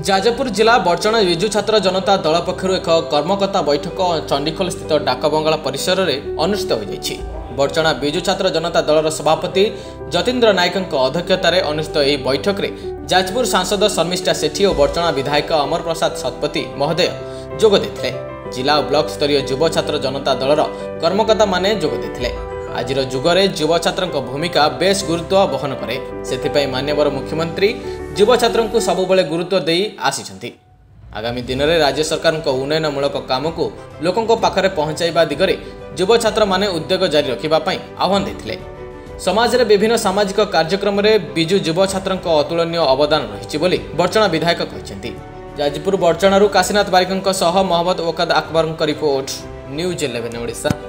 जाजपुर जिला बर्चना विजु छात्र जनता दल पक्षर एक कर्मकर्ता बैठक चंडीखोल स्थित डाकबंगला परिसर में अनुष्ठित हो बर्चना विजु छात्र जनता दलर सभापति जतीन्द्र नायक अध्यक्षतार अनुष्ठित यह बैठक में जाजपुर सांसद शर्मिष्ठा सेठी और बर्चना विधायक अमर प्रसाद शतपथी महोदय जोग देथिले। जिला और ब्लॉक स्तरीय युव छात्र जनता दलर कर्मकर्ता माने जोग देथिले। आजिर जुगरे युव छात्र भूमिका बेस गुरुत्व बहन करे, सेथिपई माननीय मुख्यमंत्री युव छात्र को सबुबले गुरुत्व दे आसी। आगामी दिन में राज्य सरकार उन्नयनमूलक काम को लोकों पाखरे पहुंचाइबा दिगरे युव छात्र माने उद्योग जारी रखिबापई आह्वान देथिले। समाज रे विभिन्न सामाजिक कार्यक्रम में विजु युव छात्र अतुलनीय अवदान रही बोली बर्चना विधायक कहते। जाजपुर बर्चणारू काशीनाथ बारिक मोहम्मद वकाद अकबर रिपोर्ट न्यूज 11 ओडिशा।